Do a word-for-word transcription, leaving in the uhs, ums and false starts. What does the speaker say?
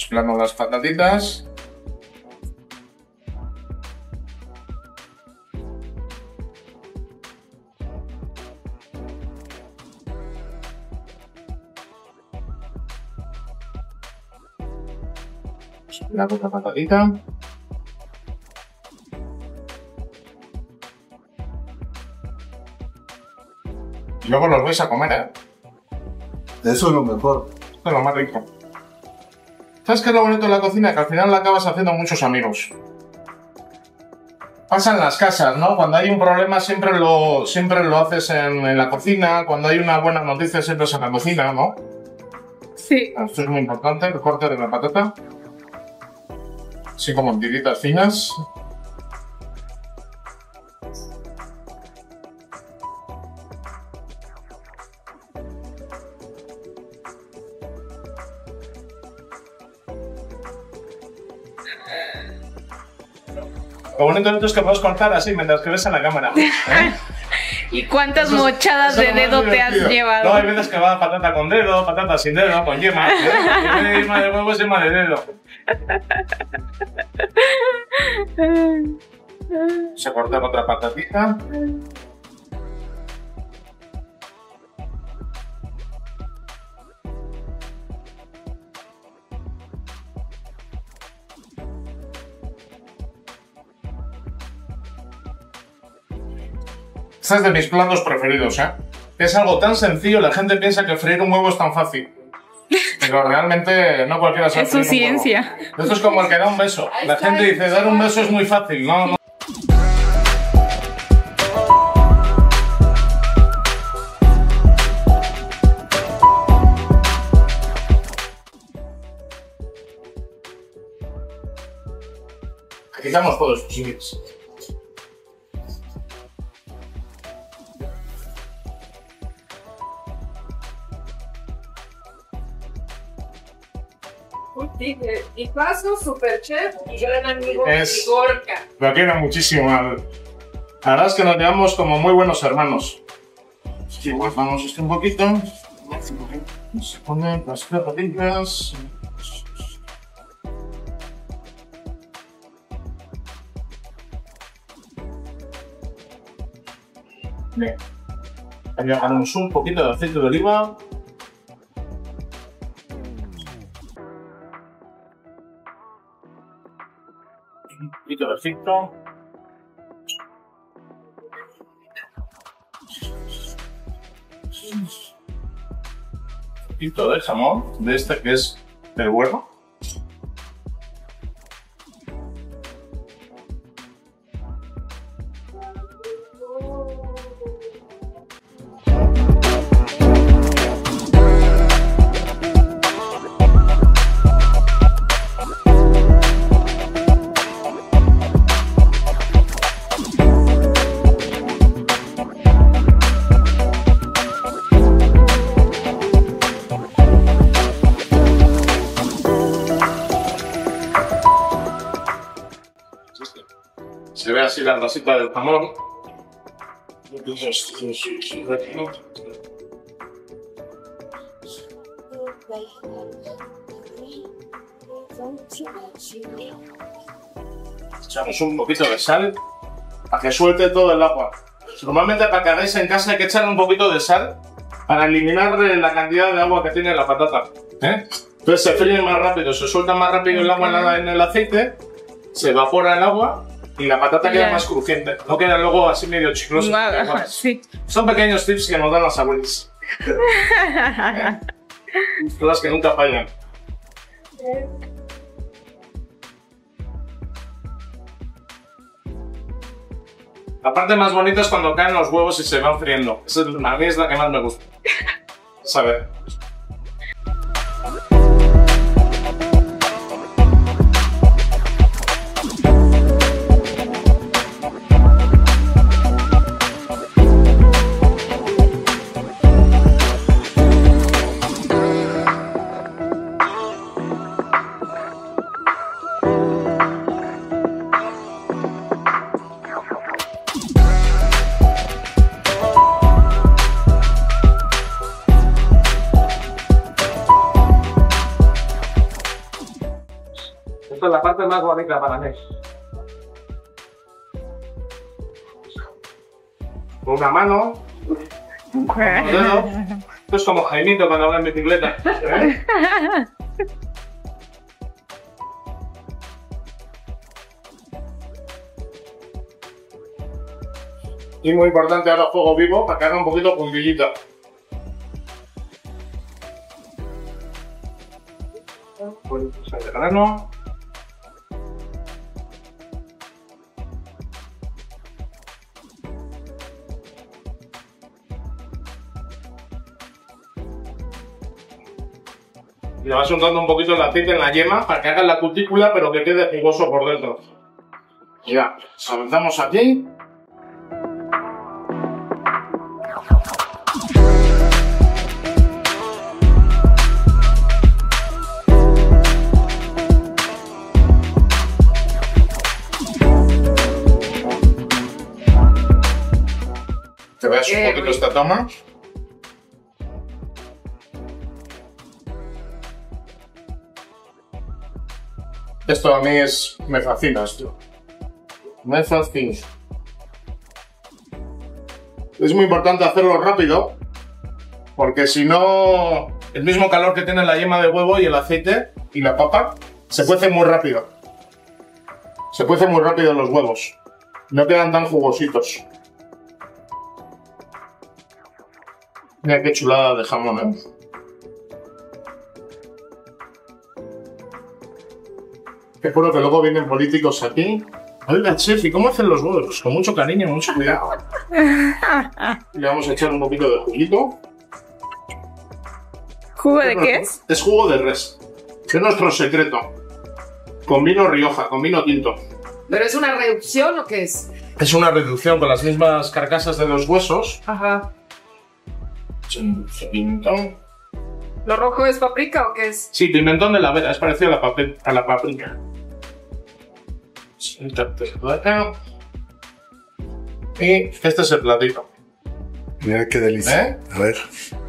Mezclamos las patatitas. La otra patatita. Y luego los vais a comer, ¿eh? Eso es lo mejor. Esto es lo más rico. ¿Sabes qué es lo bonito de la cocina? Que al final la acabas haciendo muchos amigos. Pasa en las casas, ¿no? Cuando hay un problema siempre lo, siempre lo haces en, en la cocina. Cuando hay una buena noticia siempre es en la cocina, ¿no? Sí. Esto es muy importante, el corte de la patata. Así como en tiritas finas. Lo bonito de esto es que puedes contar así mientras que ves a la cámara. ¿Eh? ¿Y cuántas Eso es- mochadas eso es de lo más dedo te has divertido. llevado? No, hay veces que va patata con dedo, patata sin dedo, con yema. ¿Eh? Y de yema de huevo es yema de dedo. Se corta otra patatita. Este es de mis platos preferidos, ¿eh? Es algo tan sencillo, la gente piensa que freír un huevo es tan fácil. Pero realmente no cualquiera sabe Es su freír un huevo. ciencia. Esto es como el que da un beso. La gente dice, dar un beso es muy fácil. No, no. Quitamos todos los chiles. Dice, y paso, super chef y gran amigo Es- y Gorka. Lo quiero muchísimo. La verdad es que nos llevamos como muy buenos hermanos. Sí, pues vamos esto un poquito. Se ponen las patatitas. Bien. Ahí agarramos un poquito de aceite de oliva. Un poquito de filtro. Un poquito de jamón, de este que es del bueno. Se ve así la grasita del jamón. Echamos un poquito de sal para que suelte todo el agua. Normalmente para que hagáis en casa hay que echarle un poquito de sal para eliminar la cantidad de agua que tiene la patata. ¿eh? Entonces se fríe más rápido, se suelta más rápido el agua en la- en el aceite, se evapora el agua y la patata queda Ya. más crujiente. No queda luego así medio chicloso. Guau, sí. Son pequeños tips que nos dan las abuelas. Las que nunca fallan. La parte más bonita es cuando caen los huevos y se van friendo. Esa es, a mí es la que más me gusta. Saber. Esta es la parte más bonita para mí. Con una mano. Con el dedo. Esto es como Jaimito cuando va en bicicleta. ¿Eh? Y muy importante ahora fuego vivo para que haga un poquito puntillita. Pues el grano. Le vas untando un poquito el aceite en la yema para que haga la cutícula pero que quede jugoso por dentro. Ya, avanzamos aquí. Te veas un poquito esta toma. Esto a mí es... me fascina esto. Me fascina. Es muy importante hacerlo rápido, porque si no, el mismo calor que tiene la yema de huevo y el aceite y la papa, se cuece muy rápido. Se cuece muy rápido los huevos. No quedan tan jugositos. Mira qué chulada de jamón, ¿eh? Te juro que luego vienen políticos aquí. Oiga, chef, ¿y cómo hacen los huevos? Pues con mucho cariño, mucho cuidado. Le vamos a echar un poquito de juguito. ¿Jugo de qué es? Es jugo de res. Es nuestro secreto. Con vino Rioja, con vino tinto. ¿Pero es una reducción o qué es? Es una reducción con las mismas carcasas de los huesos. Ajá. Pimentón. ¿Lo rojo es paprika o qué es? Sí, pimentón de la vera, es parecido a la, papel, a la paprika. Y este es el platito. Mira qué delicia. ¿Eh? A ver.